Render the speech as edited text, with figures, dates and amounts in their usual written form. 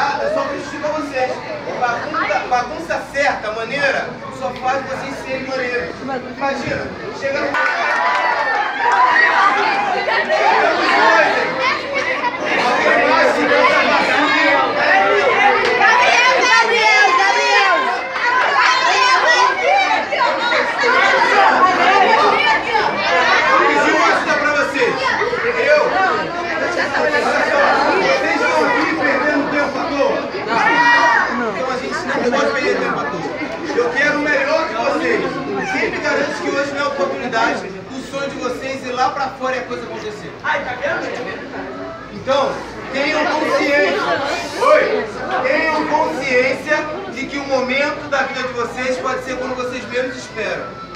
tá? Eu só critico a vocês. Bagunça certa, maneira, só faz vocês serem maneiros. Imagina, chega no... Eu quero o melhor de vocês. Sempre garanto que hoje não é a oportunidade do sonho de vocês ir lá pra fora e a coisa acontecer. Ai, tá vendo? Então, tenham consciência. Oi! Tenham consciência de que o momento da vida de vocês pode ser quando vocês menos esperam.